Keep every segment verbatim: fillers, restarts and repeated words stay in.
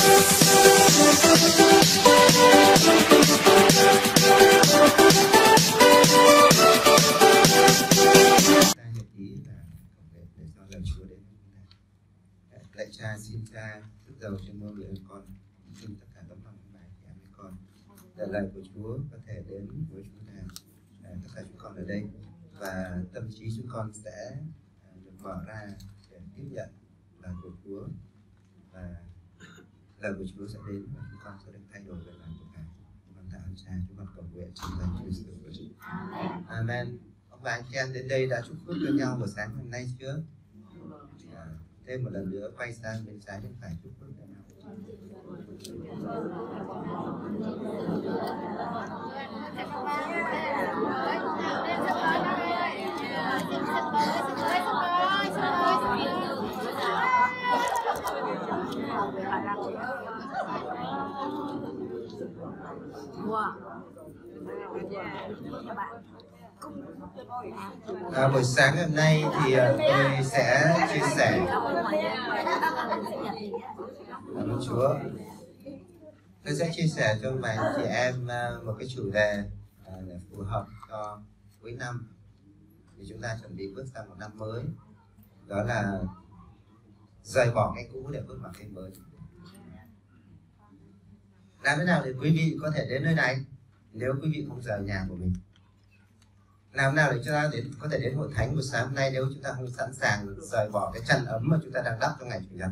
Lạy Cha, xin Cha thức dầu trên môi miệng con, xin tất cả tấm lòng của bài chị em với con, để lời của Chúa có thể đến với chúng ta, à, tất cả chúng con ở đây, và tâm trí chúng con sẽ à, được mở ra để tiếp nhận lời của Chúa, và lời của Chúa sẽ đến và chúng con sẽ được thay đổi về lòng của Ngài. Chúng con tạ ơn Cha, chúng con cầu nguyện trong danh Chúa Giêsu. Amen. Ông bà anh chị em đến đây đã chúc phước cho nhau buổi sáng hôm nay chưa? À, thêm một lần nữa quay sang bên trái bên phải chúc phước cho nhau. À, buổi sáng hôm nay thì uh, tôi sẽ chia sẻ. Cảm ơn Chúa. Tôi sẽ chia sẻ cho mấy chị em uh, một cái chủ đề uh, để phù hợp cho cuối năm, thì chúng ta chuẩn bị bước sang một năm mới, đó là rời bỏ cái cũ để bước vào cái mới. Làm thế nào để quý vị có thể đến nơi này nếu quý vị không rời nhà của mình? Làm nào để chúng ta đến, có thể đến hội thánh buổi sáng hôm nay nếu chúng ta không sẵn sàng rời bỏ cái chăn ấm mà chúng ta đang đắp trong ngày Chủ nhật?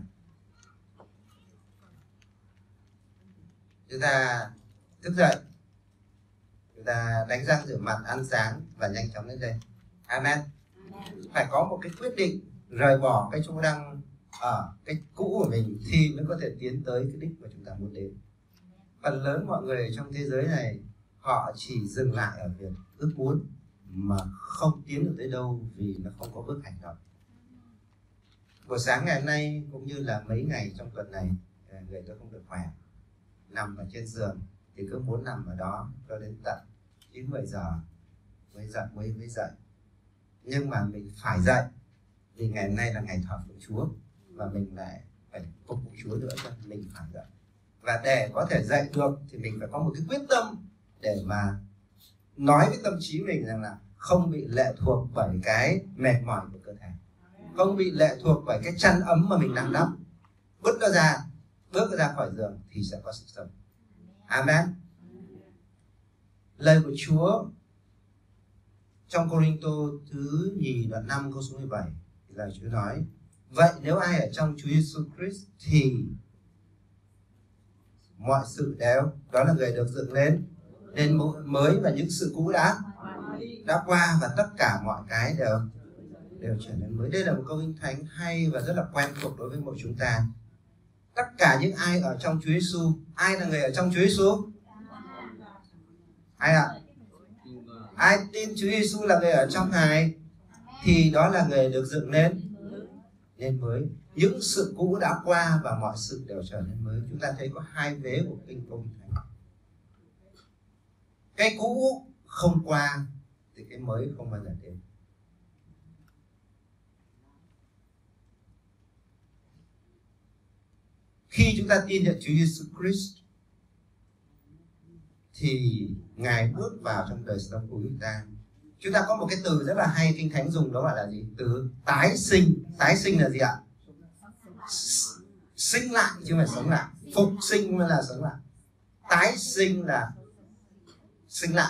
Chúng ta thức dậy, chúng ta đánh răng rửa mặt, ăn sáng và nhanh chóng đến đây. Amen. Phải có một cái quyết định rời bỏ cái chỗ đang ở, cái cũ của mình thì mới có thể tiến tới cái đích mà chúng ta muốn đến. Phần lớn mọi người trong thế giới này họ chỉ dừng lại ở việc ước muốn mà không tiến được tới đâu vì nó không có bước hành động. Buổi sáng ngày hôm nay cũng như là mấy ngày trong tuần này, người tôi không được khỏe, nằm ở trên giường thì cứ muốn nằm ở đó cho đến tận chín mười giờ mới dậy mới mới dậy. Nhưng mà mình phải dậy vì ngày hôm nay là ngày thờ phượng Chúa và mình lại phải phục vụ Chúa nữa, cho mình phải dậy. Và để có thể dậy được thì mình phải có một cái quyết tâm để mà nói với tâm trí mình rằng là không bị lệ thuộc bởi cái mệt mỏi của cơ thể, không bị lệ thuộc bởi cái chăn ấm mà mình đang đắp. Bước nó ra, bước ra khỏi giường thì sẽ có sức sống. Amen. Lời của Chúa trong Cô-rinh-tô thứ nhì đoạn năm câu số mười bảy, lời Chúa nói: vậy nếu ai ở trong Chúa Giêsu Christ thì mọi sự đều, đó là người được dựng lên nên mới, và những sự cũ đã đã qua và tất cả mọi cái đều đều trở nên mới. Đây là một câu kinh thánh hay và rất là quen thuộc đối với mỗi chúng ta. Tất cả những ai ở trong Chúa Giêsu, ai là người ở trong Chúa Giêsu? Ai ạ? À? Ai tin Chúa Giêsu là người ở trong Ngài thì đó là người được dựng lên nên mới. Những sự cũ đã qua và mọi sự đều trở nên mới. Chúng ta thấy có hai vế của kinh câu kinh thánh. Cái cũ không qua thì cái mới không bao giờ đến. Khi chúng ta tin nhận Chúa Giêsu Christ thì Ngài bước vào trong đời sống của chúng ta. Chúng ta có một cái từ rất là hay kinh thánh dùng, đó gọi là gì? Từ tái sinh. Tái sinh là gì ạ? Sinh lại chứ không phải sống lại. Phục sinh mới là sống lại. Tái sinh là sinh lại.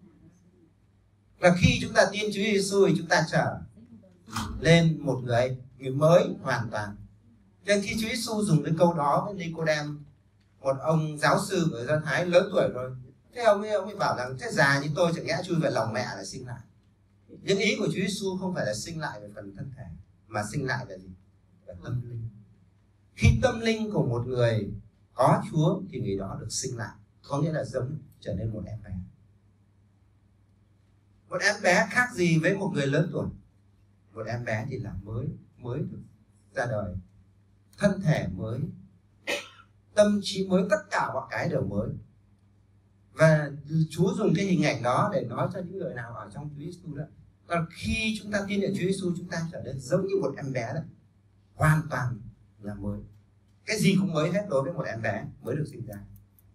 Và khi chúng ta tin Chúa Giêsu thì chúng ta trở lên một người, người mới hoàn toàn. Nên khi Chúa Giêsu dùng cái câu đó với Nicôđêm, một ông giáo sư của Do Thái lớn tuổi rồi, thế ông ấy, ông ấy bảo rằng thế già như tôi chẳng lẽ chui về lòng mẹ là sinh lại. Nhưng ý của Chúa Giêsu không phải là sinh lại về phần thân thể, mà sinh lại là gì? Về tâm linh. Khi tâm linh của một người có Chúa thì người đó được sinh lại, có nghĩa là giống trở nên một em bé. Một em bé khác gì với một người lớn tuổi? Một em bé thì là mới, mới được ra đời, thân thể mới, tâm trí mới, tất cả mọi cái đều mới. Và Chúa dùng cái hình ảnh đó để nói cho những người nào ở trong Chúa Giêsu đó. Còn khi chúng ta tin nhận Chúa Giêsu, chúng ta trở nên giống như một em bé đó, hoàn toàn là mới. Cái gì cũng mới hết đối với một em bé mới được sinh ra.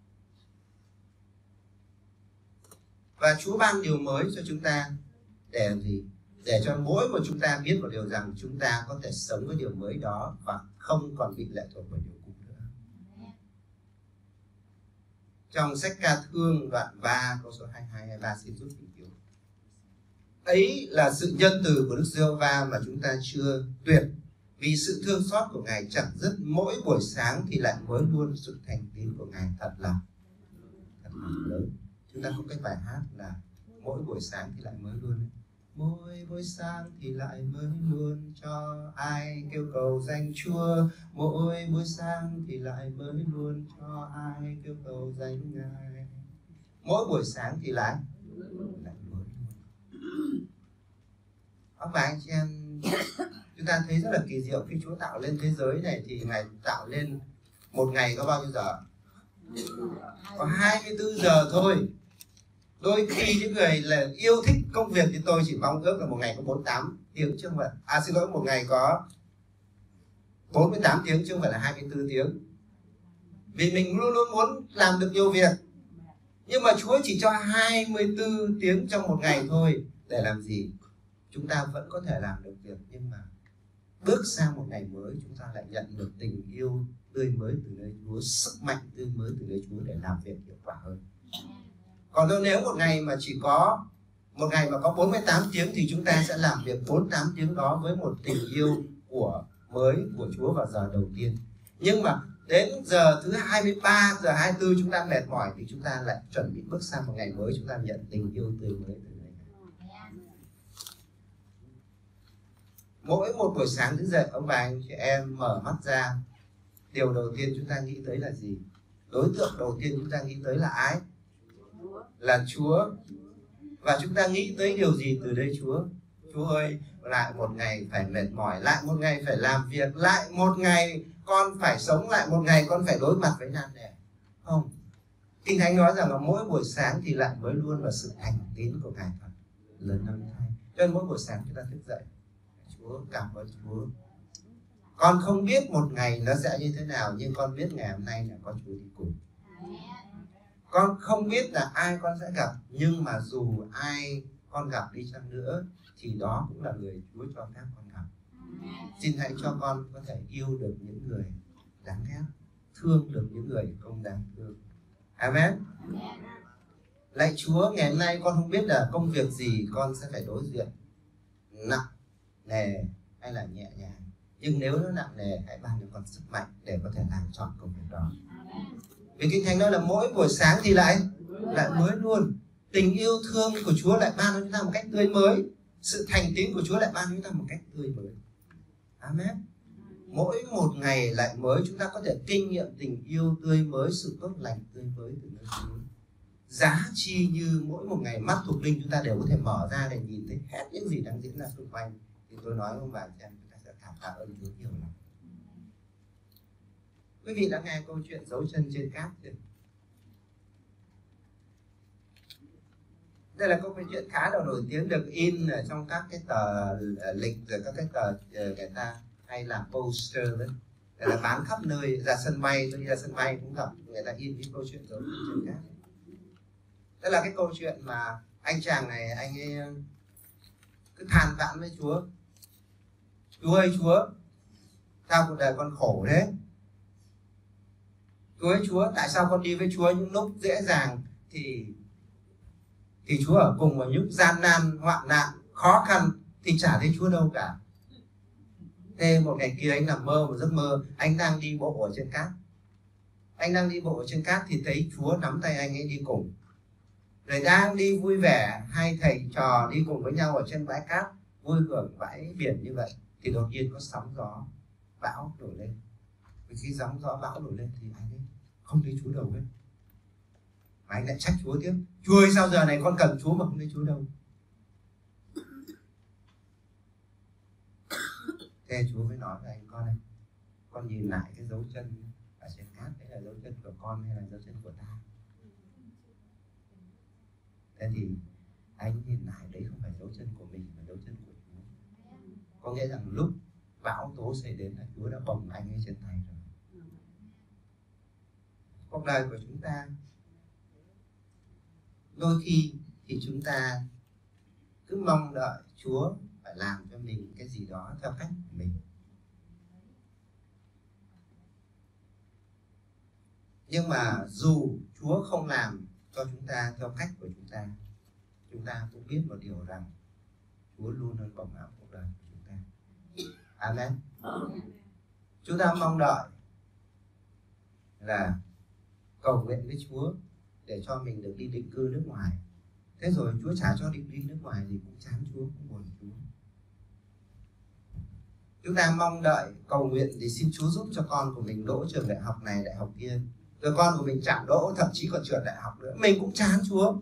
Và Chúa ban điều mới cho chúng ta để làm gì? Để cho mỗi một chúng ta biết một điều rằng chúng ta có thể sống với điều mới đó và không còn bị lệ thuộc vào điều cũ nữa. Trong sách Ca Thương đoạn ba câu số hai mươi hai hai mươi ba xin giúp tình yêu. Ấy là sự nhân từ của Đức Giê-hô-va mà chúng ta chưa tuyệt, vì sự thương xót của Ngài chẳng dứt, mỗi buổi sáng thì lại mới luôn, sự thành tín của Ngài thật là thật là lớn. Chúng ta có cái bài hát là mỗi buổi sáng thì lại mới luôn. Mỗi buổi sáng thì lại mới luôn, cho ai kêu cầu danh Chúa. Mỗi buổi sáng thì lại mới luôn, cho ai kêu cầu danh Ngài. Mỗi buổi sáng thì lại lại mới luôn. Các bạn anh chị em, chúng ta thấy rất là kỳ diệu khi Chúa tạo lên thế giới này thì Ngài tạo lên một ngày có bao nhiêu giờ? Có hai mươi tư giờ thôi. Đôi khi những người là yêu thích công việc thì tôi chỉ mong ước là một ngày có bốn mươi tám tiếng chứ không phải. À xin lỗi, một ngày có bốn mươi tám tiếng chứ không phải là hai mươi tư tiếng. Vì mình luôn luôn muốn làm được nhiều việc. Nhưng mà Chúa chỉ cho hai mươi tư tiếng trong một ngày thôi. Để làm gì? Chúng ta vẫn có thể làm được việc, nhưng mà bước sang một ngày mới chúng ta lại nhận được tình yêu tươi mới từ nơi Chúa, sức mạnh tươi mới từ nơi Chúa để làm việc hiệu quả hơn. Còn nếu một ngày mà chỉ có một ngày mà có bốn mươi tám tiếng thì chúng ta sẽ làm việc bốn mươi tám tiếng đó với một tình yêu của mới của Chúa vào giờ đầu tiên. Nhưng mà đến giờ thứ hai mươi ba, giờ hai mươi tư chúng ta mệt mỏi thì chúng ta lại chuẩn bị bước sang một ngày mới, chúng ta nhận tình yêu tươi mới từ nơi. Mỗi một buổi sáng thức dậy, ông bà anh chị em mở mắt ra, điều đầu tiên chúng ta nghĩ tới là gì? Đối tượng đầu tiên chúng ta nghĩ tới là ai? Là Chúa. Và chúng ta nghĩ tới điều gì từ đây Chúa? Chúa ơi, lại một ngày phải mệt mỏi, lại một ngày phải làm việc, lại một ngày con phải sống, lại một ngày con phải đối mặt với nan đề. Không. Kinh Thánh nói rằng là mỗi buổi sáng thì lại mới luôn là sự thành tín của Ngài thật lớn lắm thay. Cho nên mỗi buổi sáng chúng ta thức dậy, Chúa cảm ơn Chúa. Con không biết một ngày nó sẽ như thế nào, nhưng con biết ngày hôm nay là có Chúa đi cùng. Con không biết là ai con sẽ gặp, nhưng mà dù ai con gặp đi chăng nữa thì đó cũng là người Chúa cho phép con gặp. Xin hãy cho con có thể yêu được những người đáng ghét, thương được những người không đáng thương. Amen. Lạy Chúa, ngày hôm nay con không biết là công việc gì con sẽ phải đối diện, nặng nề hay là nhẹ nhàng, nhưng nếu nó nặng nề hãy ban cho con sức mạnh để có thể làm trọn công việc đó. Vì Kinh Thánh nói là mỗi buổi sáng thì lại lại mới luôn. Tình yêu thương của Chúa lại ban cho chúng ta một cách tươi mới. Sự thành tín của Chúa lại ban cho chúng ta một cách tươi mới. Amen. Mỗi một ngày lại mới chúng ta có thể kinh nghiệm tình yêu tươi mới, sự tốt lành tươi mới từ nơi Chúa. Giá chi như mỗi một ngày mắt thuộc linh chúng ta đều có thể mở ra để nhìn thấy hết những gì đang diễn ra xung quanh. Thì tôi nói ông bà chị em, chúng ta sẽ cảm tạ ơn Chúa nhiều lắm. Quý vị đã nghe câu chuyện dấu chân trên cát chưa? Đây là câu chuyện khá là nổi tiếng, được in ở trong các cái tờ lịch, rồi các cái tờ người ta hay làm poster đấy, để là bán khắp nơi. Ra sân bay, tôi đi ra sân bay cũng gặp người ta in cái câu chuyện dấu chân trên cát. Đây là cái câu chuyện mà anh chàng này, anh ấy cứ than vãn với Chúa. Chúa ơi Chúa, sao cuộc đời con khổ thế? Chúa ơi Chúa, tại sao con đi với Chúa những lúc dễ dàng thì thì Chúa ở cùng, vào những gian nan, hoạn nạn, khó khăn thì chả thấy Chúa đâu cả. Thế một ngày kia anh nằm mơ một giấc mơ, anh đang đi bộ ở trên cát. Anh đang đi bộ ở trên cát thì thấy Chúa nắm tay anh ấy đi cùng. Rồi đang đi vui vẻ, hai thầy trò đi cùng với nhau ở trên bãi cát, vui hưởng bãi biển như vậy, thì đột nhiên có sóng gió, bão nổi lên. Vì khi sóng gió bão nổi lên thì anh ấy không thấy Chúa đâu hết. Mà anh lại trách Chúa tiếp. Chúa ơi, sao giờ này con cần Chúa mà không thấy Chúa đâu? Thế Chúa mới nói với anh, con ơi, con nhìn lại cái dấu chân ở trên cát, đấy là dấu chân của con hay là dấu chân của ta? Thế thì anh nhìn lại đấy không phải dấu chân của mình mà dấu chân của Chúa. Có nghĩa rằng lúc bão tố xảy đến là Chúa đã bồng anh ấy trên tay rồi. cuộc đời của chúng ta. Đôi khi thì chúng ta cứ mong đợi Chúa phải làm cho mình cái gì đó theo cách của mình. Nhưng mà dù Chúa không làm cho chúng ta theo cách của chúng ta, chúng ta cũng biết một điều rằng Chúa luôn luôn bảo đảm cuộc đời của chúng ta. Amen. Chúng ta mong đợi là cầu nguyện với Chúa để cho mình được đi định cư nước ngoài. Thế rồi Chúa trả cho định đi nước ngoài thì cũng chán Chúa, cũng buồn Chúa. Chúng ta mong đợi cầu nguyện để xin Chúa giúp cho con của mình đỗ trường đại học này, đại học kia. Rồi con của mình chẳng đỗ, thậm chí còn trượt đại học nữa. Mình cũng chán Chúa.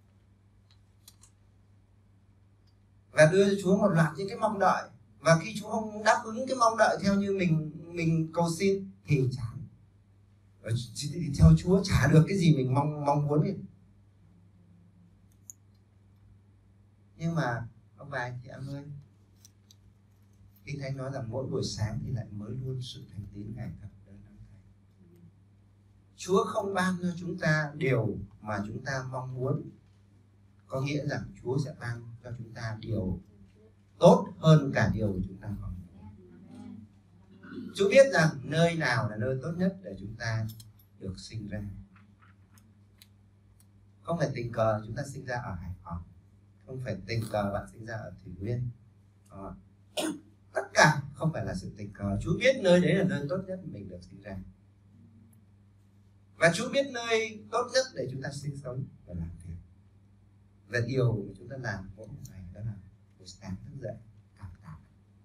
Và đưa cho Chúa một loạt những cái mong đợi. Và khi Chúa không đáp ứng cái mong đợi theo như mình mình cầu xin thì chán. Thì theo Chúa trả được cái gì mình mong mong muốn ấy. Nhưng mà ông bà chị em ơi, Kinh Thánh nói rằng mỗi buổi sáng thì lại mới luôn sự thành tín Ngài thật đơn âm thầy. Chúa không ban cho chúng ta điều mà chúng ta mong muốn, có nghĩa rằng Chúa sẽ ban cho chúng ta điều tốt hơn cả điều chúng ta mong muốn. Chúa biết rằng nơi nào là nơi tốt nhất để chúng ta được sinh ra. Không phải tình cờ chúng ta sinh ra ở Hải Phòng, không phải tình cờ bạn sinh ra ở Thủy Nguyên. Đó. Tất cả không phải là sự tình cờ. Chúa biết nơi đấy là nơi tốt nhất mình được sinh ra. Và Chúa biết nơi tốt nhất để chúng ta sinh sống và làm việc. Và điều mà chúng ta làm mỗi ngày đó là buổi sáng thức dậy cảm tạ.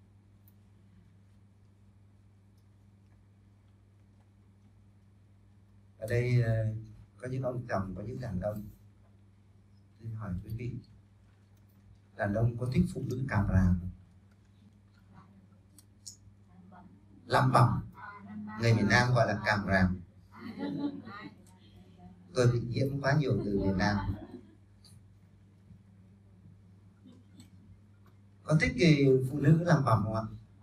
Ở đây có những ông chồng, có những đàn ông. Tôi hỏi quý vị, đàn ông có thích phụ nữ càm ràm không? Lăm bầm, người miền Nam gọi là càm ràm. Tôi bị nhiễm quá nhiều từ miền Nam. Có thích cái phụ nữ làm bầm không ạ?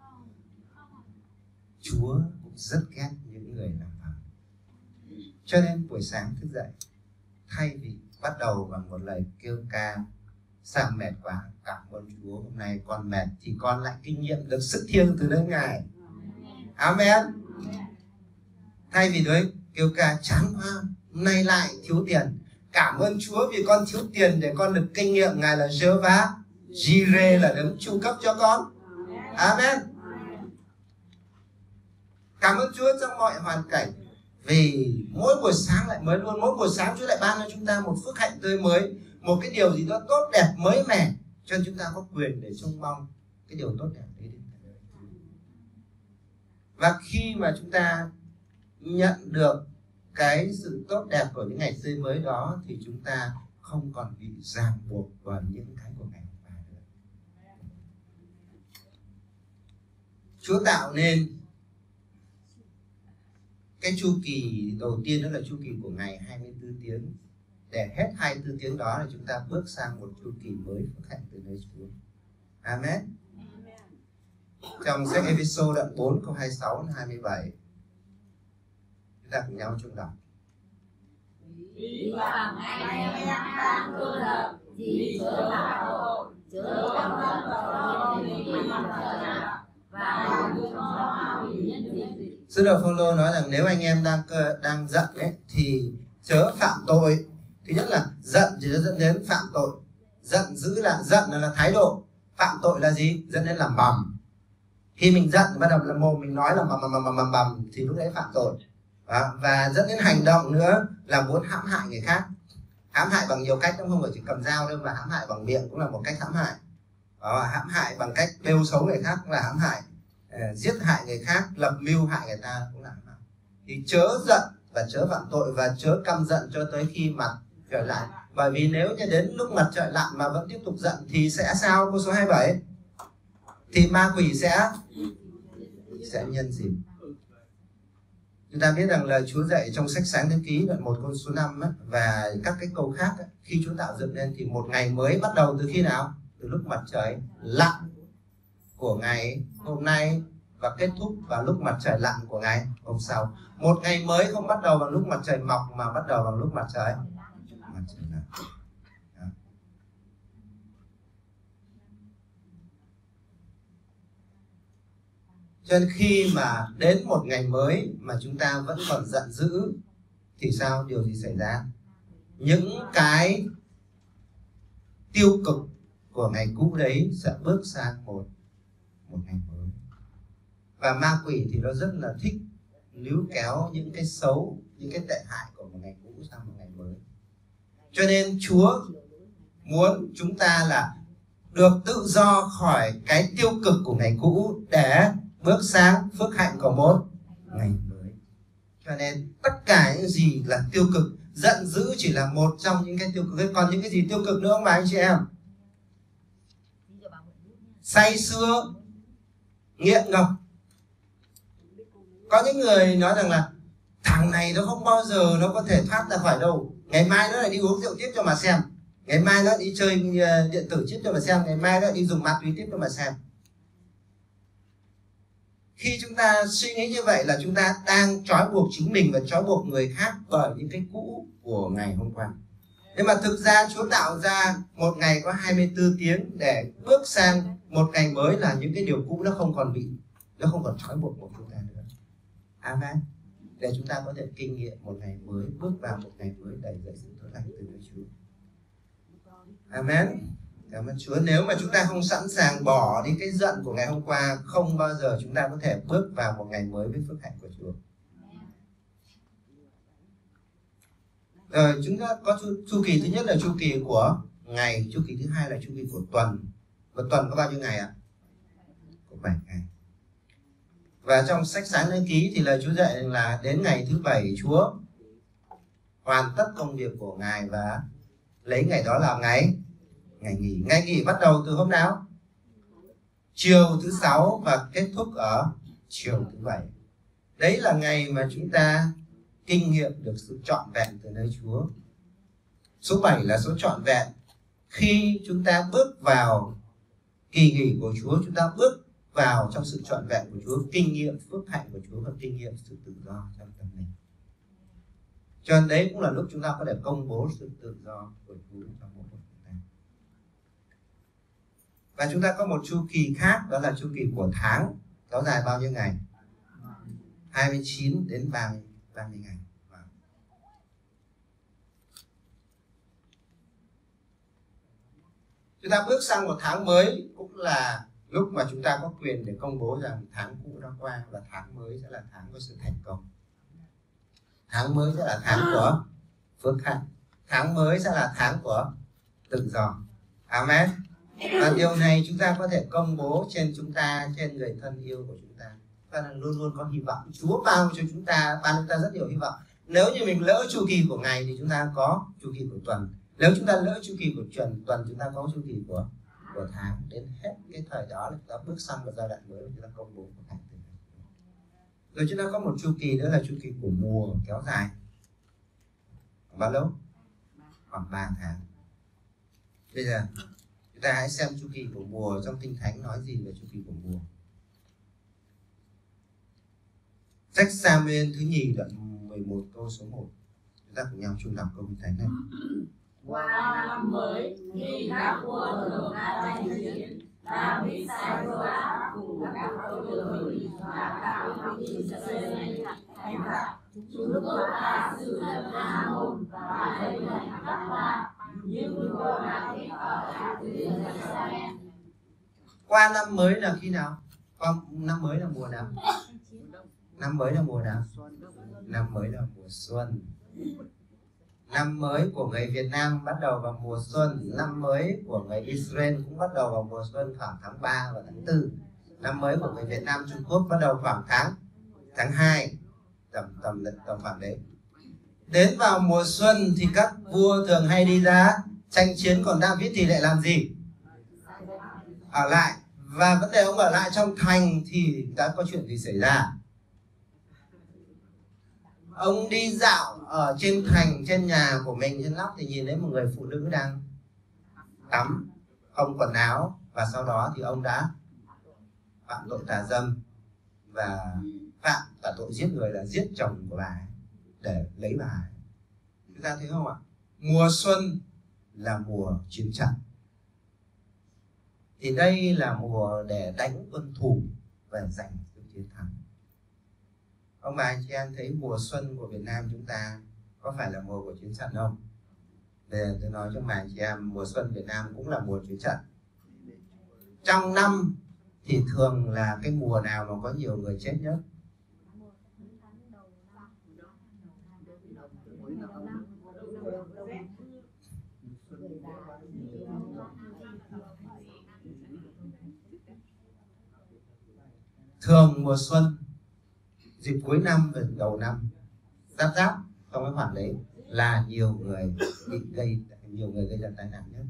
Chúa cũng rất ghét những người làm bầm. Cho nên buổi sáng thức dậy, thay vì bắt đầu bằng một lời kêu ca sao mệt quá, cảm ơn Chúa, hôm nay con mệt, thì con lại kinh nghiệm được sức thiêng từ nơi Ngài. Amen. Thay vì đấy kêu ca chán quá, hôm nay lại thiếu tiền, cảm ơn Chúa vì con thiếu tiền để con được kinh nghiệm Ngài là Jehovah Jireh, là đấng chu cấp cho con. Amen. Cảm ơn Chúa trong mọi hoàn cảnh, vì mỗi buổi sáng lại mới luôn, mỗi buổi sáng Chúa lại ban cho chúng ta một phước hạnh tươi mới, một cái điều gì đó tốt đẹp mới mẻ, cho nên chúng ta có quyền để trông mong cái điều tốt đẹp đấy đến đời. Và khi mà chúng ta nhận được cái sự tốt đẹp của những ngày tươi mới đó, thì chúng ta không còn bị ràng buộc vào những cái của ngày hôm qua nữa. Chúa tạo nên cái chu kỳ đầu tiên, đó là chu kỳ của ngày hai mươi tư tiếng. Để hết hai mươi tư tiếng đó là chúng ta bước sang một chu kỳ mới phước hạnh từ nơi Chúa. Amen. Trong sách Ê-phê-sô đoạn bốn câu hai mươi sáu đến hai mươi bảy, chúng ta cùng nhau chung đọc. Vì bằng anh em đang cơ lập, thì chớ phạm tội, chớ căm hận cho mình trở lại, và đừng cho hao hủy nhân dịp. Sứ đồ Phô-lô nói rằng nếu anh em đang đang giận ấy, thì chớ phạm tội. Thứ nhất là giận thì nó dẫn đến phạm tội. Giận dữ là giận là, là thái độ. Phạm tội là gì? Dẫn đến làm bầm. Khi mình giận bắt đầu là mồm mình nói là bầm bầm bầm bầm bầm thì lúc đấy phạm tội. Đó. Và dẫn đến hành động nữa là muốn hãm hại người khác. Hãm hại bằng nhiều cách, không phải chỉ cầm dao đâu, mà hãm hại bằng miệng cũng là một cách hãm hại. Đó. Hãm hại bằng cách bêu xấu người khác cũng là hãm hại. À, giết hại người khác, lập mưu hại người ta cũng là hãm hại. Thì chớ giận và chớ phạm tội và chớ căm giận cho tới khi mặt trở lại. Bởi vì nếu như đến lúc mặt trời lặn mà vẫn tiếp tục giận thì sẽ sao? Câu số hai mươi bảy, thì ma quỷ sẽ sẽ nhân dịp. Chúng ta biết rằng lời Chúa dạy trong sách Sáng Thế Ký đoạn một câu số năm ấy, và các cái câu khác ấy, khi Chúa tạo dựng nên thì một ngày mới bắt đầu từ khi nào? Từ lúc mặt trời lặn của ngày hôm nay và kết thúc vào lúc mặt trời lặn của ngày hôm sau. Một ngày mới không bắt đầu bằng lúc mặt trời mọc mà bắt đầu bằng lúc mặt trời mặt trời lặn. Đó. Cho nên khi mà đến một ngày mới mà chúng ta vẫn còn giận dữ thì sao? Điều gì xảy ra? Những cái tiêu cực của ngày cũ đấy sẽ bước sang một một ngày mới. Và ma quỷ thì nó rất là thích níu kéo những cái xấu, những cái tệ hại của một ngày cũ sang một ngày mới. Cho nên Chúa muốn chúng ta là được tự do khỏi cái tiêu cực của ngày cũ để bước sang phước hạnh của một ngày mới. Cho nên tất cả những gì là tiêu cực, giận dữ chỉ là một trong những cái tiêu cực. Còn những cái gì tiêu cực nữa không bà anh chị em? Say sưa, nghiện ngập. Có những người nói rằng là thằng này nó không bao giờ nó có thể thoát ra khỏi đâu. Ngày mai nó lại đi uống rượu tiếp cho mà xem. Ngày mai nó đi chơi điện tử tiếp cho mà xem. Ngày mai nó đi dùng ma túy tiếp cho mà xem. Khi chúng ta suy nghĩ như vậy là chúng ta đang trói buộc chính mình và trói buộc người khác bởi những cái cũ của ngày hôm qua. Nhưng mà thực ra Chúa tạo ra một ngày có hai mươi tư tiếng để bước sang một ngày mới là những cái điều cũ nó không còn bị, nó không còn trói buộc của chúng ta nữa. Amen. Để chúng ta có thể kinh nghiệm một ngày mới, bước vào một ngày mới đầy dẫy sự tốt lành từ nơi Chúa. Amen. Cảm ơn Chúa. Nếu mà chúng ta không sẵn sàng bỏ đi cái giận của ngày hôm qua, không bao giờ chúng ta có thể bước vào một ngày mới với phước hạnh của Chúa. Rồi chúng ta có chu, chu kỳ thứ nhất là chu kỳ của ngày, chu kỳ thứ hai là chu kỳ của tuần. Một tuần có bao nhiêu ngày ạ? Có bảy ngày. Và trong sách Sáng Thế Ký thì lời Chúa dạy là đến ngày thứ bảy Chúa hoàn tất công việc của Ngài và lấy ngày đó làm ngày ngày nghỉ. Ngày nghỉ bắt đầu từ hôm nào? Chiều thứ sáu và kết thúc ở chiều thứ bảy. Đấy là ngày mà chúng ta kinh nghiệm được sự trọn vẹn từ nơi Chúa. Số bảy là số trọn vẹn. Khi chúng ta bước vào kỳ nghỉ của Chúa, chúng ta bước vào trong sự trọn vẹn của Chúa, kinh nghiệm phước hạnh của Chúa và kinh nghiệm sự tự do trong tâm linh. Cho nên đấy cũng là lúc chúng ta có thể công bố sự tự do của Chúa trong mỗi một chúng ta. Và chúng ta có một chu kỳ khác, đó là chu kỳ của tháng, kéo dài bao nhiêu ngày? hai mươi chín đến ba mươi ngày. Chúng ta bước sang một tháng mới cũng là lúc mà chúng ta có quyền để công bố rằng tháng cũ đã qua và tháng mới sẽ là tháng của sự thành công. Tháng mới sẽ là tháng của phước hạnh. Tháng mới sẽ là tháng của tự do. Amen. Và điều này chúng ta có thể công bố trên chúng ta, trên người thân yêu của chúng ta. Chúng ta luôn luôn có hy vọng. Chúa ban cho chúng ta, ban cho chúng ta rất nhiều hy vọng. Nếu như mình lỡ chu kỳ của ngày thì chúng ta có chu kỳ của tuần. Nếu chúng ta lỡ chu kỳ của tuần, tuần chúng ta có chu kỳ của của tháng. Đến hết cái thời đó là chúng ta bước sang một giai đoạn mới, chúng ta công bố của tháng. Rồi chúng ta có một chu kỳ nữa là chu kỳ của mùa kéo dài. Bao lâu? Khoảng ba tháng. Bây giờ chúng ta hãy xem chu kỳ của mùa trong Kinh Thánh nói gì về chu kỳ của mùa. Sách Sa-muel thứ nhì đoạn mười một câu số một. Chúng ta cùng nhau chung đọc câu Kinh Thánh này. Qua năm mới, khi các vua thường ra tranh chiến, David sai Joab cùng các câu tướng và các vị sĩ xây lên thành tháp. Chúng vua ta xử lập Ammon và lấy thành Rafah, nhưng vua David ở lại từ Jerusalem. Qua năm mới là khi nào? Qua năm mới là mùa nào? Năm mới là mùa nào? Năm mới là mùa xuân. Năm mới của người Việt Nam bắt đầu vào mùa xuân. Năm mới của người Israel cũng bắt đầu vào mùa xuân khoảng tháng ba và tháng tư. Năm mới của người Việt Nam, Trung Quốc bắt đầu khoảng tháng tháng hai, tầm tầm tầm khoảng đấy. Đến vào mùa xuân thì các vua thường hay đi ra tranh chiến, còn David thì lại làm gì? Ở lại. Và vấn đề ông ở lại trong thành thì đã có chuyện gì xảy ra? Ông đi dạo ở trên thành, trên nhà của mình, trên nóc thì nhìn thấy một người phụ nữ đang tắm, không quần áo. Và sau đó thì ông đã phạm tội tà dâm. và phạm cả tội giết người là giết chồng của bà ấy để lấy bà ấy. Chúng ta thấy không ạ? Mùa xuân là mùa chiến trận, thì đây là mùa để đánh quân thù và giành được chiến thắng. Ông bà anh chị em thấy mùa xuân của Việt Nam chúng ta có phải là mùa của chiến trận không? Để tôi nói cho bà anh chị em, mùa xuân Việt Nam cũng là mùa chiến trận. Trong năm thì thường là cái mùa nào mà có nhiều người chết nhất? Thường mùa xuân, dịp cuối năm và đầu năm, giáp giáp trong cái khoảng đấy là nhiều người bị gây nhiều người gây ra tai nạn nhất.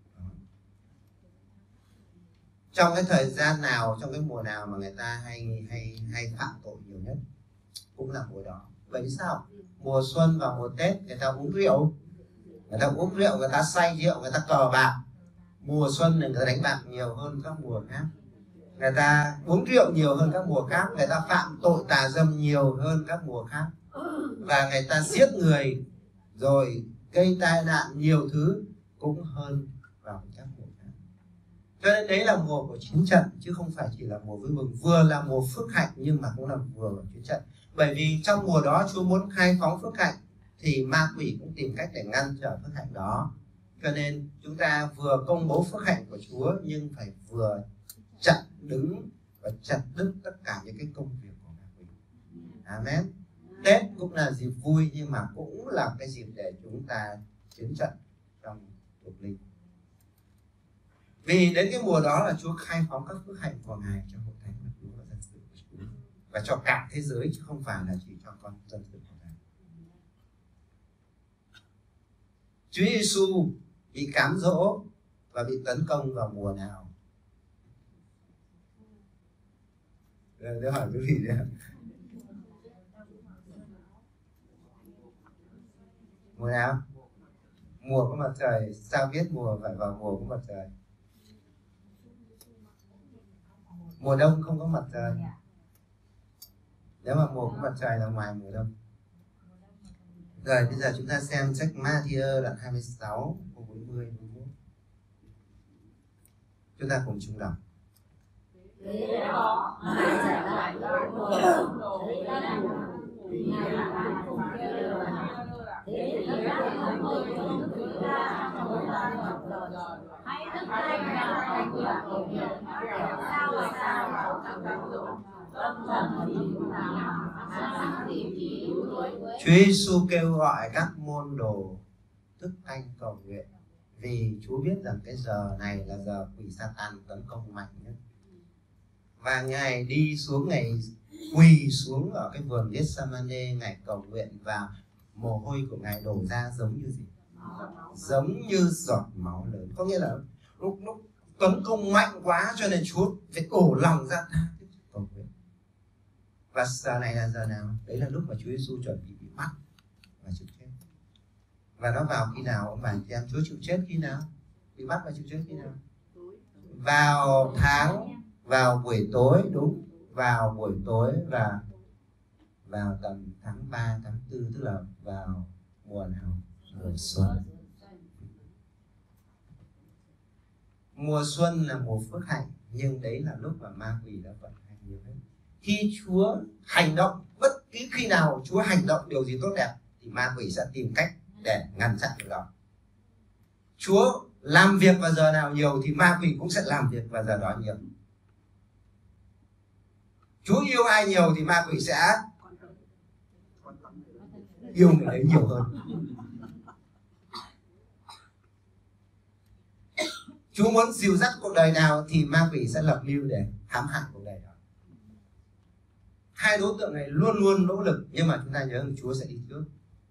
Trong cái thời gian nào, trong cái mùa nào mà người ta hay hay hay phạm tội nhiều nhất cũng là mùa đó. Bởi vì sao? Mùa xuân và mùa Tết người ta uống rượu, người ta uống rượu, người ta say rượu, người ta cờ bạc. Mùa xuân này người ta đánh bạc nhiều hơn các mùa khác, người ta uống rượu nhiều hơn các mùa khác, người ta phạm tội tà dâm nhiều hơn các mùa khác, và người ta giết người rồi gây tai nạn nhiều thứ cũng hơn vào các mùa khác. Cho nên đấy là mùa của chiến trận, chứ không phải chỉ là mùa vui mừng. Vừa là mùa phước hạnh nhưng mà cũng là mùa của chiến trận. Bởi vì trong mùa đó Chúa muốn khai phóng phước hạnh, thì ma quỷ cũng tìm cách để ngăn trở phước hạnh đó. Cho nên chúng ta vừa công bố phước hạnh của Chúa nhưng phải vừa chặn đứng và chặt đứt tất cả những cái công việc của ma quỷ. Amen. Tết cũng là dịp vui nhưng mà cũng là cái dịp để chúng ta chiến trận trong thuộc linh. Vì đến cái mùa đó là Chúa khai phóng các phước hạnh của Ngài cho hội thánh của Chúa và dân sự của Chúa, và cho cả thế giới, chứ không phải là chỉ cho con dân sự của Ngài. Chúa Giêsu bị cám dỗ và bị tấn công vào mùa nào? Tôi hỏi quý vị đấy. Mùa nào? Mùa có mặt trời. Sao biết mùa phải vào mùa có mặt trời? Mùa đông không có mặt trời. Nếu mà mùa có mặt trời là ngoài mùa đông. Rồi bây giờ chúng ta xem sách Ma-thi-ơ đoạn hai mươi sáu câu bốn mươi bốn mươi mốt. Chúng ta cùng chung đọc. Thế đó, Ngài trả lại lời mùa đông, thấy đã lành, vì Ngài là cùng kêu lời. Thế thì các thánh người không cứ ra trong ta ngập lời. Hãy thức thanh nhạc thành là cầu nguyện, kẻo sao là sao vào các tác dụng. Tâm thần thì cũng làm, sáng thì chỉ yếu đuối. Chúa Giêsu kêu gọi các môn đồ thức thanh cầu nguyện, vì Chúa biết rằng cái giờ này là giờ quỷ Sa-tan tấn công mạnh nhất. Và Ngài đi xuống, Ngài quỳ xuống ở cái vườn Gethsemane, Ngài cầu nguyện, và mồ hôi của Ngài đổ ra giống như gì? Giống như giọt máu lớn. Có nghĩa là lúc lúc tấn công mạnh quá cho nên Chúa phải đổ lòng ra cầu nguyện. Và giờ này là giờ nào? Đấy là lúc mà Chúa Giêsu chuẩn bị bị bắt và chịu chết. Và nó vào khi nào ông bà chị em? Chúa chịu chết khi nào? Bị bắt và chịu chết khi nào? Vào tháng vào buổi tối, đúng, vào buổi tối và vào tầm tháng ba, tháng tư, tức là vào mùa nào? Mùa xuân. Mùa xuân là mùa phước hạnh, nhưng đấy là lúc mà ma quỷ đã vận hành nhiều hết. Khi Chúa hành động, bất cứ khi nào Chúa hành động điều gì tốt đẹp thì ma quỷ sẽ tìm cách để ngăn chặn điều đó. Chúa làm việc vào giờ nào nhiều thì ma quỷ cũng sẽ làm việc vào giờ đó nhiều. Chúa yêu ai nhiều thì ma quỷ sẽ yêu người ấy nhiều hơn. Chúa muốn dìu dắt cuộc đời nào thì ma quỷ sẽ lập mưu để hãm hại cuộc đời đó. Hai đối tượng này luôn luôn nỗ lực, nhưng mà chúng ta nhớ rằng Chúa sẽ đi trước.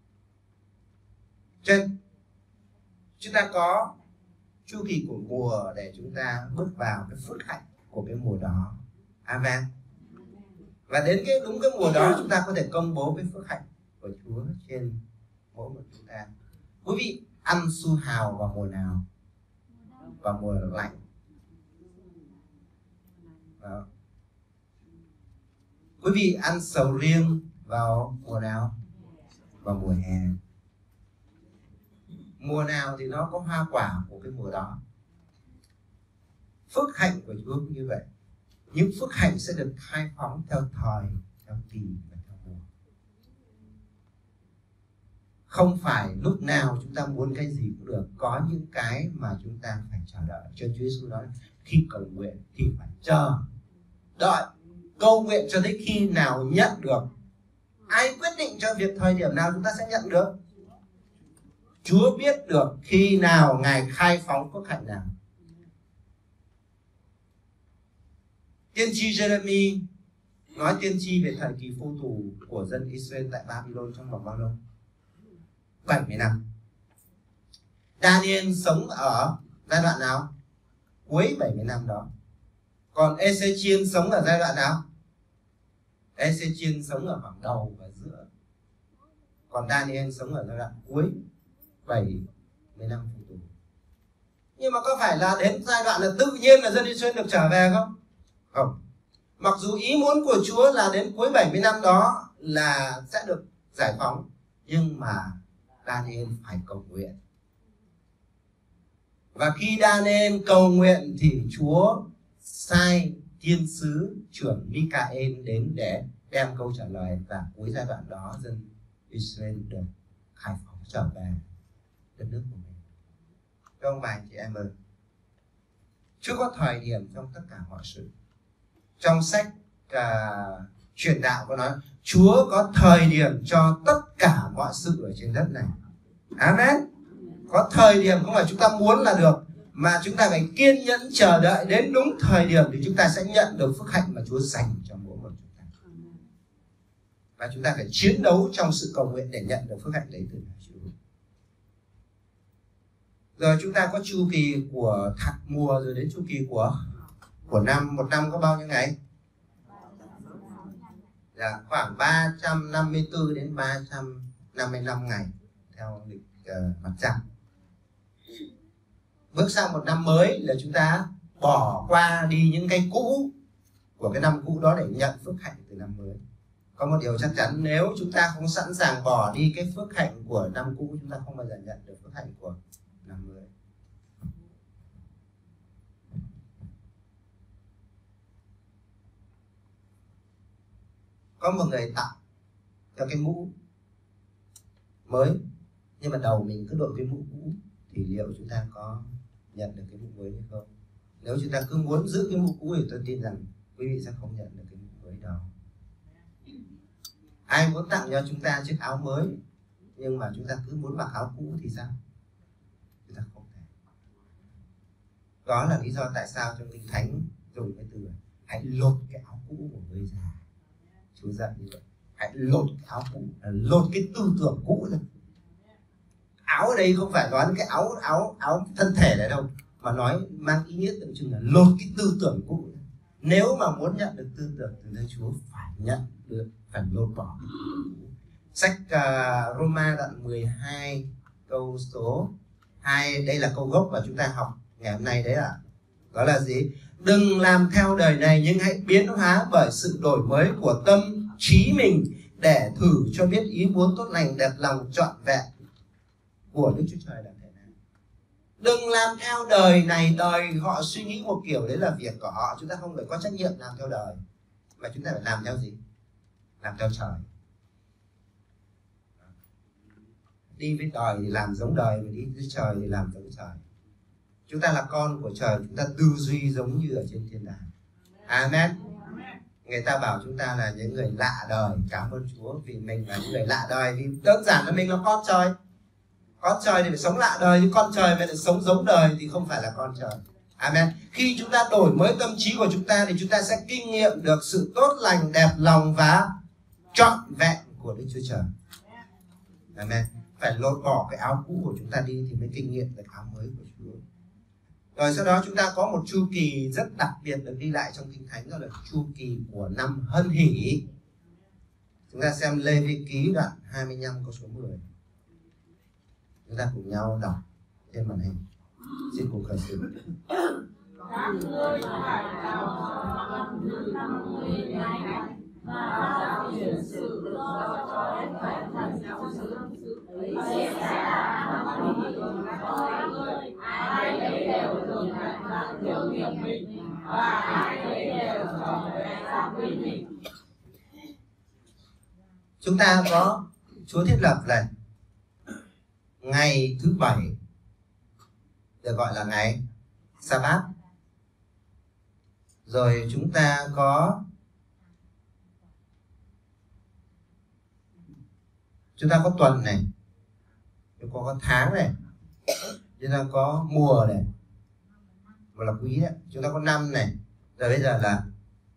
Trên chúng ta có chu kỳ của mùa để chúng ta bước vào cái phước hạnh của cái mùa đó. Amen. Và đến cái đúng cái mùa đó chúng ta có thể công bố cái phước hạnh của Chúa trên mỗi một chúng ta. Quý vị ăn su hào vào mùa nào? Vào mùa lạnh. Đó. Quý vị ăn sầu riêng vào mùa nào? Vào mùa hè. Mùa nào thì nó có hoa quả của cái mùa đó. Phước hạnh của Chúa cũng như vậy. Những phước hạnh sẽ được khai phóng theo thời, theo kỳ và theo mùa. Không phải lúc nào chúng ta muốn cái gì cũng được. Có những cái mà chúng ta phải chờ đợi. Cho Chúa Giêsu nói khi cầu nguyện thì phải chờ đợi, cầu nguyện cho đến khi nào nhận được. Ai quyết định cho việc thời điểm nào chúng ta sẽ nhận được? Chúa biết được khi nào Ngài khai phóng phước hạnh nào. Tiên tri Jeremy nói tiên tri về thời kỳ vô tù của dân Israel tại Babylon trong vòng bao lâu? bảy mươi năm. Daniel sống ở giai đoạn nào? Cuối bảy mươi năm đó. Còn Ê-xê-chiên sống ở giai đoạn nào? Ê-xê-chiên sống ở khoảng đầu và giữa. Còn Daniel sống ở giai đoạn cuối bảy mươi năm phụ tù. Nhưng mà có phải là đến giai đoạn là tự nhiên là dân Israel được trở về không? Không. Mặc dù ý muốn của Chúa là đến cuối bảy mươi năm đó là sẽ được giải phóng, nhưng mà Daniel phải cầu nguyện. Và khi Daniel cầu nguyện thì Chúa sai thiên sứ trưởng Michael đến để đem câu trả lời, và cuối giai đoạn đó dân Israel được khai phóng trở về đất nước của mình. Các ông bà anh chị em ơi, Chúa có thời điểm trong tất cả mọi sự. Trong sách uh, truyền đạo có nói Chúa có thời điểm cho tất cả mọi sự ở trên đất này. Amen. Có thời điểm không phải chúng ta muốn là được, mà chúng ta phải kiên nhẫn chờ đợi đến đúng thời điểm thì chúng ta sẽ nhận được phước hạnh mà Chúa dành cho mỗi một chúng ta. Và chúng ta phải chiến đấu trong sự cầu nguyện để nhận được phước hạnh đấy từ Chúa. Rồi chúng ta có chu kỳ của tháng, mùa, rồi đến chu kỳ của của năm. Một năm có bao nhiêu ngày? Dạ, khoảng ba trăm năm mươi tư đến ba trăm năm mươi lăm ngày theo lịch uh, mặt trăng. Bước sang một năm mới là chúng ta bỏ qua đi những cái cũ của cái năm cũ đó để nhận phước hạnh từ năm mới. Có một điều chắc chắn, nếu chúng ta không sẵn sàng bỏ đi cái phước hạnh của năm cũ, chúng ta không bao giờ nhận được phước hạnh của năm mới. Có một người tặng cho cái mũ mới, nhưng mà đầu mình cứ đội cái mũ cũ, thì liệu chúng ta có nhận được cái mũ mới hay không? Nếu chúng ta cứ muốn giữ cái mũ cũ thì tôi tin rằng quý vị sẽ không nhận được cái mũ mới đâu. Ai muốn tặng cho chúng ta chiếc áo mới, nhưng mà chúng ta cứ muốn mặc áo cũ thì sao? Chúng ta không thể. Đó là lý do tại sao trong Kinh Thánh dùng cái từ hãy lột cái áo cũ của người già. Chúa dạy như vậy. Hãy lột cái áo cũ, lột cái tư tưởng cũ ra. Áo ở đây không phải nói cái áo áo áo thân thể này đâu, mà nói mang ý nghĩa tượng trưng là lột cái tư tưởng cũ. Nếu mà muốn nhận được tư tưởng từ nơi Chúa, phải nhận được, phải lột bỏ. Sách uh, Roma đoạn mười hai câu số hai, đây là câu gốc mà chúng ta học ngày hôm nay đấy ạ. À. Đó là gì? Đừng làm theo đời này, nhưng hãy biến hóa bởi sự đổi mới của tâm trí mình, để thử cho biết ý muốn tốt lành, đẹp lòng, trọn vẹn của Đức Chúa Trời là thế nào. Đừng làm theo đời này, đời họ suy nghĩ một kiểu, đấy là việc của họ, chúng ta không phải có trách nhiệm làm theo đời, mà chúng ta phải làm theo gì? Làm theo trời. Đi với đời thì làm giống đời, mà đi với trời thì làm giống trời. Chúng ta là con của trời, chúng ta tư duy giống như ở trên thiên đàng. Amen. Người ta bảo chúng ta là những người lạ đời. Cảm ơn Chúa vì mình là những người lạ đời, vì đơn giản là mình là con trời. Con trời thì phải sống lạ đời, nhưng con trời mà lại sống giống đời thì không phải là con trời. Amen. Khi chúng ta đổi mới tâm trí của chúng ta thì chúng ta sẽ kinh nghiệm được sự tốt lành, đẹp lòng và trọn vẹn của Đức Chúa Trời. Amen. Phải lột bỏ cái áo cũ của chúng ta đi thì mới kinh nghiệm được áo mới của Chúa. Rồi sau đó chúng ta có một chu kỳ rất đặc biệt được ghi lại trong Kinh Thánh, đó là chu kỳ của năm Hân Hỷ. Chúng ta xem Lê Vi Ký đoạn hai mươi lăm câu số mười. Chúng ta cùng nhau đọc trên màn hình. Xin cùng khởi sự. Các ngươi phải vào năm thứ năm mươi ngày, và giao truyền sự tự do cho hết thảy thần trong xứ. Ấy sẽ là năm bình thường cho người, ai nấy đều được nhận lại thiếu nghiệp mình, và ai nấy đều trở về gia quy mình. Chúng ta có Chúa thiết lập này ngày thứ bảy được gọi là ngày Sa-bát. Rồi chúng ta có chúng ta có tuần này, chúng ta có tháng này, chúng ta có mùa này, và là quý đấy. Chúng ta có năm này, rồi bây giờ là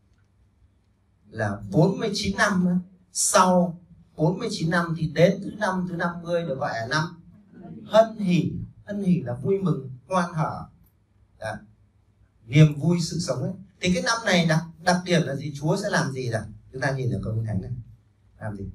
là bốn mươi chín năm nữa. Sau bốn mươi chín năm thì đến thứ năm thứ năm mươi được gọi là năm hân hỷ. Hân hỷ là vui mừng, hoan hở, đó. Niềm vui sự sống ấy. Thì cái năm này đặc, đặc điểm là gì? Chúa sẽ làm gì nào? Chúng ta nhìn ở câu Kinh Thánh này. Làm gì?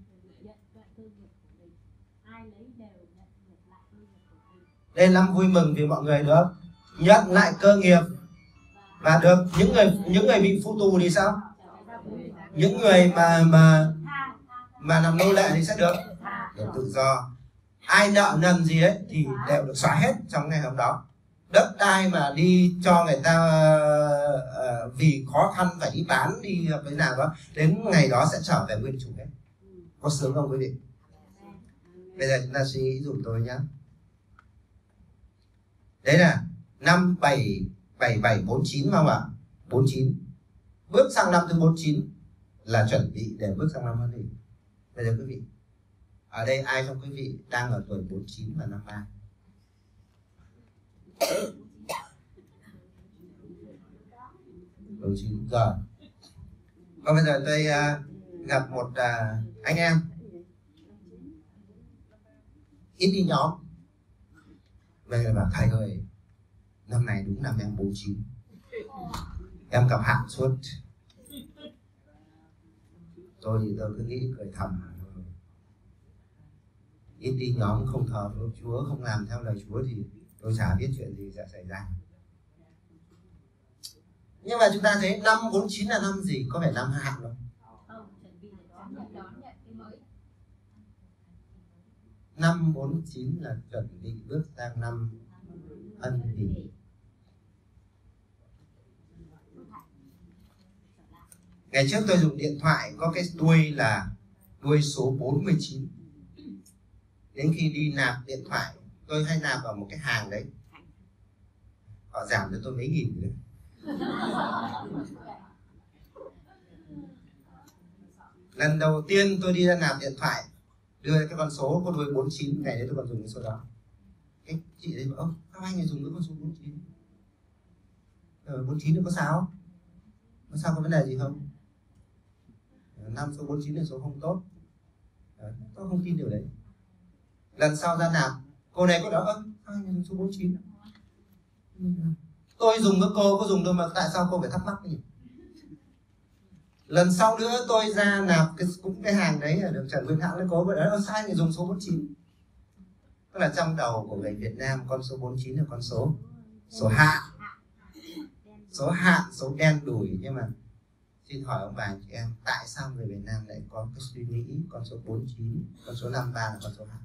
Đây năm vui mừng vì mọi người được nhận lại cơ nghiệp, và được những người những người bị phụ tù thì sao? Những người mà mà mà làm nô lệ thì sẽ được được tự do. Ai nợ nần gì ấy thì đều được xóa hết trong ngày hôm đó. Đất đai mà đi cho người ta uh, vì khó khăn phải đi bán đi cái nào đó, đến ngày đó sẽ trở về nguyên chủ hết. Có sướng không quý vị? Bây giờ chúng ta suy nghĩ dùm tôi nhé. Đấy là năm bảy bảy bảy bốn chín không ạ? bốn chín. Bước sang năm thứ bốn mươi chín là chuẩn bị để bước sang năm hân hỷ. Bây giờ quý vị, ở đây ai trong quý vị đang ở tuổi bốn mươi chín và năm ba? bốn mươi chín rồi. Còn bây giờ tôi uh, gặp một uh, anh em ít đi nhóm. Bây giờ bảo thầy ơi, năm này đúng năm em bốn mươi chín, em cầm hạn suốt. Tôi thì tôi cứ nghĩ cười thầm, ít đi nhóm, không thờ với Chúa, không làm theo lời Chúa thì tôi chả biết chuyện gì sẽ xảy ra. Nhưng mà chúng ta thấy năm bốn mươi chín là năm gì? Có phải năm hạn không? Năm bốn mươi chín là chuẩn bị bước sang năm ân hỷ. Ngày trước tôi dùng điện thoại có cái đuôi là đuôi số bốn mươi chín. Đến khi đi nạp điện thoại, tôi hay nạp vào một cái hàng đấy, họ giảm cho tôi mấy nghìn nữa. Lần đầu tiên tôi đi ra nạp điện thoại, đưa cái con số có đuôi bốn mươi chín, ngày đấy tôi còn dùng cái số đó. Cái chị đấy bảo, ơ, các anh ấy dùng cái con số bốn mươi chín. Ờ, bốn mươi chín nó có sao? Có sao, có vấn đề gì không? Năm số bốn mươi chín là số không tốt. Đấy, tôi không tin điều đấy. Lần sau ra nạp, cô này có đó, ơ, anh dùng số bốn mươi chín. Tôi dùng với cô có dùng đâu mà tại sao cô phải thắc mắc nhỉ? Lần sau nữa tôi ra nạp cái, cũng cái hàng đấy ở đường Trần Nguyên Hãn với cô với đó, sai người dùng số bốn mươi chín. Tức là trong đầu của người Việt Nam con số bốn mươi chín là con số số hạn. Số hạn, số đen đủi. Nhưng mà xin hỏi ông bà chị em, tại sao người Việt Nam lại có cái suy nghĩ con số bốn mươi chín, con số năm mươi ba là con số hạn?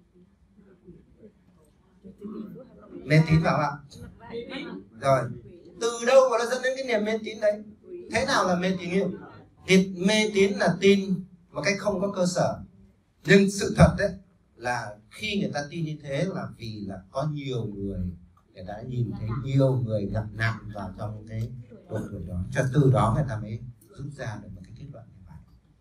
Mê tín vào ạ? Rồi, từ đâu mà nó dẫn đến cái niềm mê tín đấy? Thế nào là mê tín hiệu? Thì mê tín là tin một cách không có cơ sở. Nhưng sự thật đấy là khi người ta tin như thế là vì là có nhiều người, người ta đã nhìn thấy nhiều người gặp nạn vào trong cái độ tuổi đó, cho từ đó người ta mới rút ra được một cái kết luận như vậy.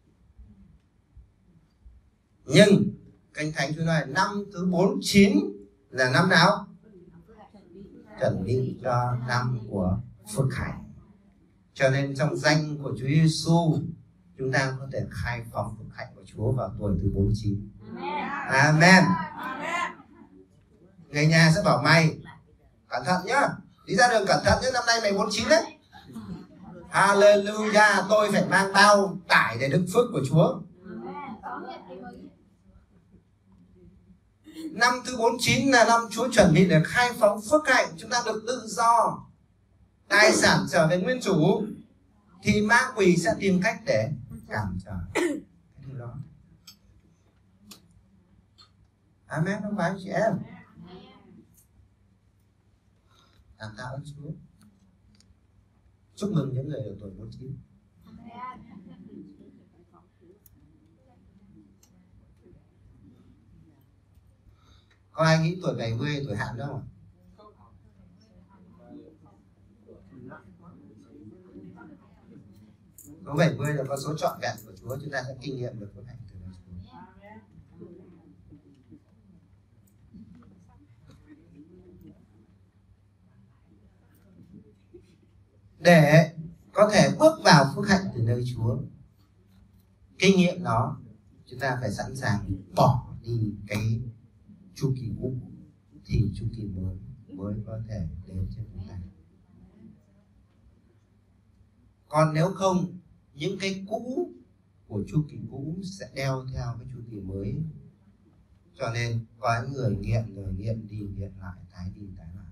Nhưng Kinh Thánh Chúa nói năm thứ bốn mươi chín là năm nào? Chuẩn bị cho năm của phước hạnh. Cho nên trong danh của Chúa Giêsu, chúng ta có thể khai phóng phước hạnh của Chúa vào tuổi thứ bốn mươi chín. Amen. Người nhà sẽ bảo mày cẩn thận nhá, đi ra đường cẩn thận nhá, năm nay mày bốn mươi chín đấy. Hallelujah, tôi phải mang bao tải để được phước của Chúa. Năm thứ bốn mươi chín là năm Chúa chuẩn bị để khai phóng phước hạnh, chúng ta được tự do, tài sản trở về nguyên chủ, thì ma quỷ sẽ tìm cách để cản trở cái điều đó. Amen, không phải chị em? Cảm tạ ơn Chúa. Chúc mừng những người ở tuổi bốn chín. Có ai nghĩ tuổi bảy mươi tuổi hạn đâu không? Có bảy mươi là con số trọn vẹn của Chúa, chúng ta sẽ kinh nghiệm được phước hạnh từ nơi Chúa. Để có thể bước vào phước hạnh từ nơi Chúa, kinh nghiệm đó, chúng ta phải sẵn sàng bỏ đi cái chu kỳ cũ thì chu kỳ mới mới có thể đến cho chúng ta. Còn nếu không, những cái cũ của chu kỳ cũ sẽ đeo theo cái chu kỳ mới. Cho nên có những người nghiện rồi nghiện đi nghiện lại, tái đi tái lại.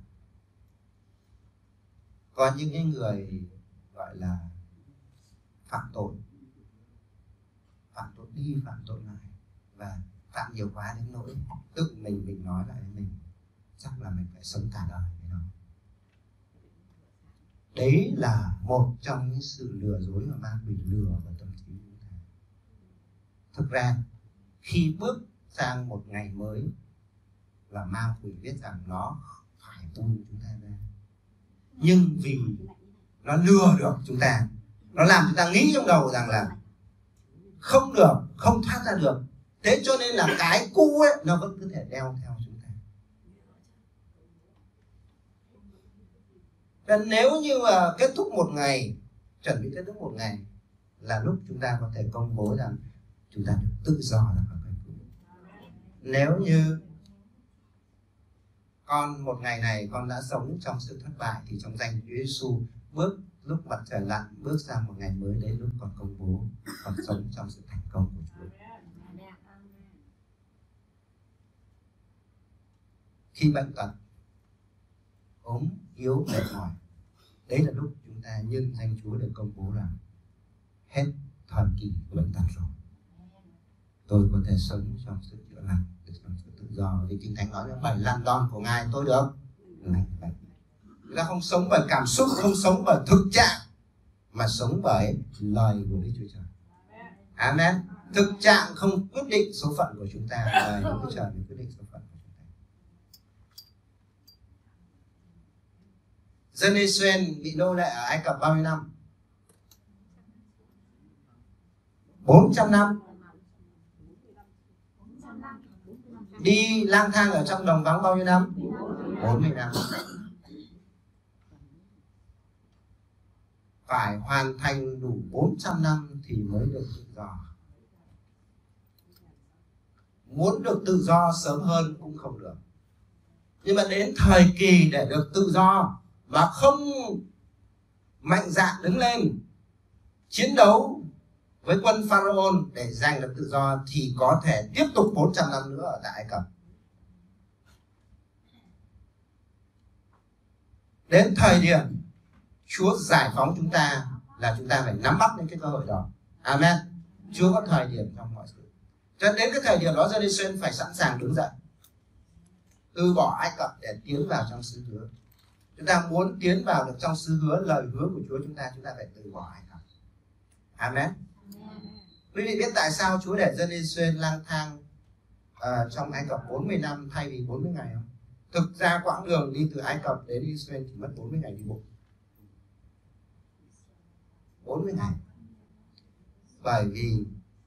Có những cái người gọi là phạm tội, phạm tội đi phạm tội lại, và phạm nhiều quá đến nỗi tự mình mình nói lại với mình chắc là mình phải sống cả đời với nó. Đấy là một trong những sự lừa dối mà ma quỷ lừa vào tâm trí chúng ta. Thực ra khi bước sang một ngày mới là ma quỷ biết rằng nó phải tung chúng ta ra, nhưng vì nó lừa được chúng ta, nó làm chúng ta nghĩ trong đầu rằng là không được, không thoát ra được. Thế cho nên là cái cũ ấy nó vẫn cứ thể đeo theo chúng ta. Và nếu như mà kết thúc một ngày, chuẩn bị kết thúc một ngày, là lúc chúng ta có thể công bố rằng chúng ta được tự do ra khỏi cái cũ. Nếu như con một ngày này con đã sống trong sự thất bại, thì trong danh Chúa Giêsu, bước lúc mặt trời lặn bước sang một ngày mới, đến lúc còn công bố còn sống trong sự thành công của Chúa. Khi bệnh tật, ốm yếu mệt mỏi, đấy là lúc chúng ta nhân danh Chúa để công bố rằng hết thời kỳ của bệnh tật rồi, tôi có thể sống trong sự chữa lành, trong sự tự do. Vì Kinh Thánh nói là bảy lần đòn của Ngài tôi được lành bệnh. Chúng ta không sống bởi cảm xúc, không sống bởi thực trạng, mà sống bởi lời của Đức Chúa Trời. Amen. Thực trạng không quyết định số phận của chúng ta, lời Đức Chúa Trời mới quyết định số phận của chúng ta. Dân Israel bị nô lệ ở Ai Cập bao nhiêu năm? bốn trăm năm. Đi lang thang ở trong đồng vắng bao nhiêu năm? bốn mươi năm. Phải hoàn thành đủ bốn trăm năm thì mới được tự do. Muốn được tự do sớm hơn cũng không được. Nhưng mà đến thời kỳ để được tự do mà không mạnh dạn đứng lên chiến đấu với quân Pharaoh để giành được tự do, thì có thể tiếp tục bốn trăm năm nữa ở tại Ai Cập. Đến thời điểm Chúa giải phóng chúng ta là chúng ta phải nắm bắt những cái cơ hội đó. Amen. Chúa có thời điểm trong mọi sự. Cho đến cái thời điểm đó, dân Israel phải sẵn sàng đứng dậy, từ bỏ Ai Cập để tiến vào trong xứ hứa. Chúng ta muốn tiến vào được trong xứ hứa, lời hứa của Chúa chúng ta, chúng ta phải từ bỏ Ai Cập. Amen. Quý vị biết tại sao Chúa để dân Israel lang thang uh, trong Ai Cập bốn mươi năm thay vì bốn mươi ngày không? Thực ra quãng đường đi từ Ai Cập đến Israel chỉ mất bốn mươi ngày đi bộ. bốn mươi ngày. Bởi vì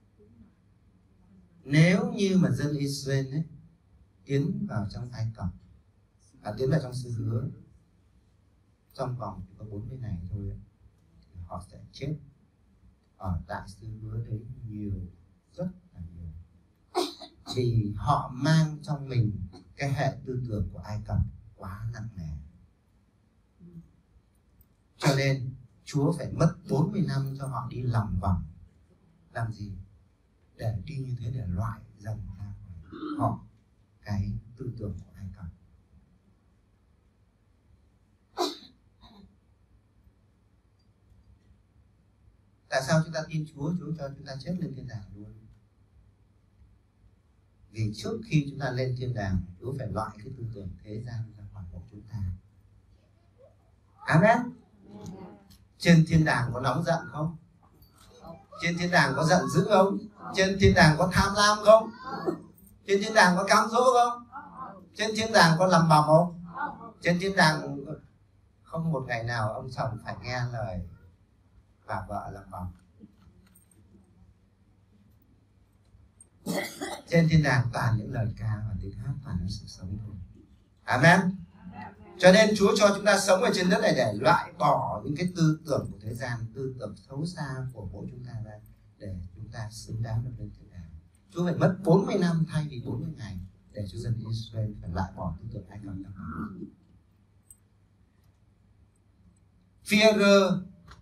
nếu như mà dân Israel ấy, tiến vào trong Ai Cập, à, tiến vào trong xứ hứa trong vòng chỉ có bốn mươi ngày thôi ấy, thì họ sẽ chết ở tại xứ hứa đấy nhiều, rất là nhiều. Vì họ mang trong mình cái hệ tư tưởng của Ai Cập quá nặng nề. Cho nên Chúa phải mất bốn mươi năm cho họ đi lòng vòng. Làm gì? Để đi như thế để loại dần ra họ cái tư tưởng của Ai Cập. Tại sao chúng ta tin Chúa? Chúa cho chúng ta chết lên thiên đàng luôn. Vì trước khi chúng ta lên thiên đàng, Chúa phải loại cái tư tưởng thế gian ra khỏi bộ chúng ta. Amen. Trên thiên đàng có nóng giận không? Trên thiên đàng có giận dữ không? Trên thiên đàng có tham lam không? Trên thiên đàng có cám dỗ không? Trên thiên đàng có lầm bầm không? Trên thiên đàng không một ngày nào ông chồng phải nghe lời bà vợ lầm bầm. Trên thiên đàng toàn những lời ca và tiếng hát, toàn những sự sống thôi. Amen. Cho nên Chúa cho chúng ta sống ở trên đất này để loại bỏ những cái tư tưởng của thế gian, tư tưởng xấu xa của mỗi chúng ta ra, để chúng ta xứng đáng được lên thiên đàng. Chúa phải mất bốn mươi năm thay vì bốn mươi ngày để cho dân Israel phải loại bỏ tư tưởng Ai Cập ra. Phi-e-rơ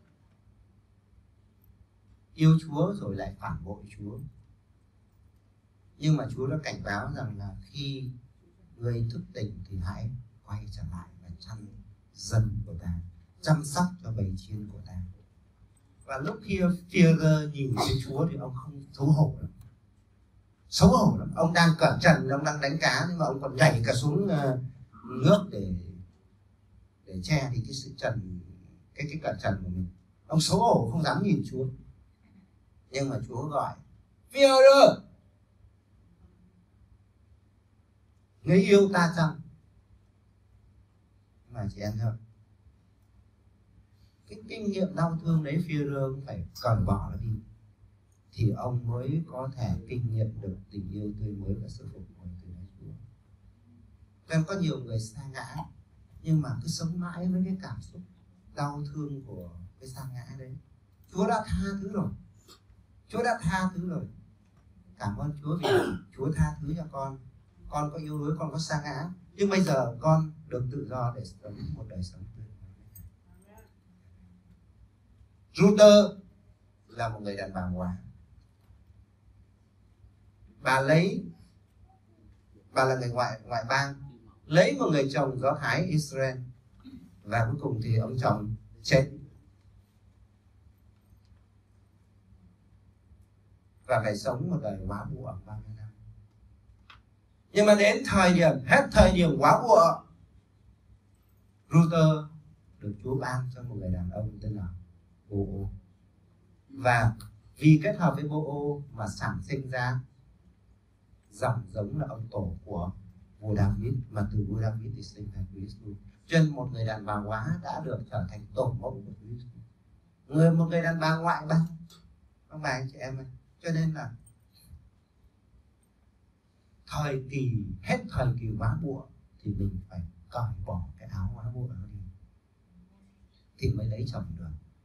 yêu Chúa rồi lại phản bội Chúa. Nhưng mà Chúa đã cảnh báo rằng là khi người thức tỉnh thì hãy quay trở lại và chăm dân của ta, chăm sóc cho bầy chiên của ta. Và lúc kia Phi-e-rơ nhìn thấy Chúa thì ông không xấu hổ lắm. Xấu hổ lắm. Ông đang cởi trần, ông đang đánh cá, nhưng mà ông còn nhảy cả xuống uh, nước để để che đi cái sự trần, cái cái cởi trần của mình. Ông xấu hổ không dám nhìn Chúa. Nhưng mà Chúa gọi Phi-e-rơ, người yêu ta chăng? Mà chị em thấy không? Cái kinh nghiệm đau thương đấy Phi-e-rơ cũng phải cởi bỏ nó đi, thì ông mới có thể kinh nghiệm được tình yêu tươi mới và sự phục hồi từ nơi Chúa. Nên có nhiều người sa ngã, nhưng mà cứ sống mãi với cái cảm xúc đau thương của cái sa ngã đấy. Chúa đã tha thứ rồi. Chúa đã tha thứ rồi. Cảm ơn Chúa vì Chúa tha thứ cho con. Con có yếu đuối, con có sa ngã, nhưng bây giờ con được tự do để sống một đời sống tươi mới. Ruther là một người đàn bà ngoại. Bà lấy, bà là người ngoại ngoại bang, lấy một người chồng Do Thái Israel, và cuối cùng thì ông chồng chết và phải sống một đời quá bụa bao nhiêu năm. Nhưng mà đến thời điểm, hết thời điểm quá bụa, Ruther được Chúa ban cho một người đàn ông tên là Bô-ô. Và vì kết hợp với Bô-ô mà sản sinh ra dòng giống là ông tổ của vua David, mà từ vua David thì sinh ra Chúa Giêsu. Cho nên một người đàn bà hóa đã được trở thành tổ mẫu của Chúa Giêsu. Người một người đàn bà ngoại bang, các bà anh chị em ơi. Cho nên là thời kỳ, hết thời kỳ hóa bụa thì mình phải cởi bỏ cái áo hóa bụa đó đi thì mới lấy chồng được.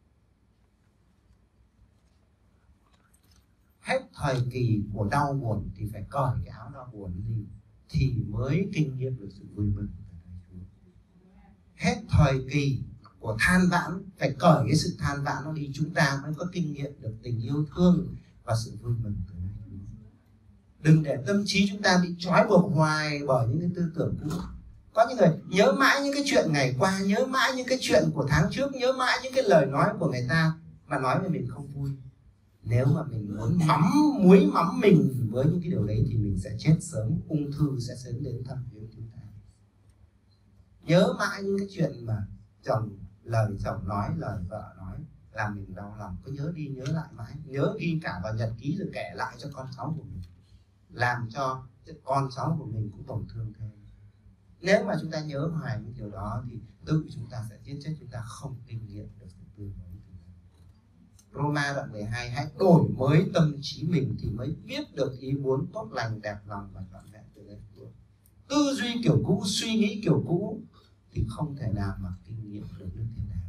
Hết thời kỳ của đau buồn thì phải cởi cái áo đau buồn đi thì mới kinh nghiệm được sự vui mừng của Chúa. Hết thời kỳ của than vãn phải cởi cái sự than vãn nó đi, chúng ta mới có kinh nghiệm được tình yêu thương và sự vui mừng từ nơi Chúa. Đừng để tâm trí chúng ta bị trói buộc hoài bởi những cái tư tưởng cũ. Có những người nhớ mãi những cái chuyện ngày qua, nhớ mãi những cái chuyện của tháng trước, nhớ mãi những cái lời nói của người ta mà nói với mình không vui. Nếu mà mình muốn mắm muối mắm mình với những cái điều đấy thì mình sẽ chết sớm, ung thư sẽ sớm đến thăm viếng chúng ta. Nhớ mãi những cái chuyện mà chồng, lời chồng nói, lời vợ nói làm mình đau lòng, cứ nhớ đi nhớ lại mãi, nhớ ghi cả vào nhật ký rồi kể lại cho con cháu của mình, làm cho con cháu của mình cũng tổn thương thêm. Nếu mà chúng ta nhớ hoài những điều đó thì tự chúng ta sẽ giết chết chúng ta, không kinh nghiệm được sự tươi mới. Roma đoạn mười hai, hãy đổi mới tâm trí mình thì mới biết được ý muốn tốt lành, đẹp lòng và trọn vẹn từ nơi Chúa. Tư duy kiểu cũ, suy nghĩ kiểu cũ thì không thể nào mà kinh nghiệm được nước thiên đàng.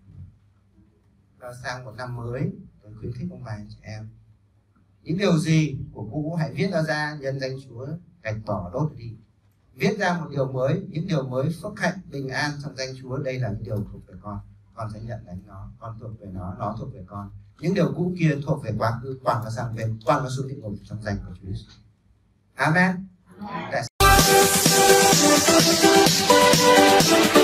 Và sang một năm mới, tôi khuyến khích ông bà anh chị em, những điều gì của cũ hãy viết nó ra, nhân danh Chúa, gạch bỏ đốt đi. Viết ra một điều mới, những điều mới phước hạnh, bình an trong danh Chúa. Đây là những điều thuộc về con. Con sẽ nhận đánh nó, con thuộc về nó, nó thuộc về con. Những điều cũ kia thuộc về quá khứ, quăng nó sang bên, quăng nó xuống địa ngục trong danh của Chúa Giêsu. Amen. Amen.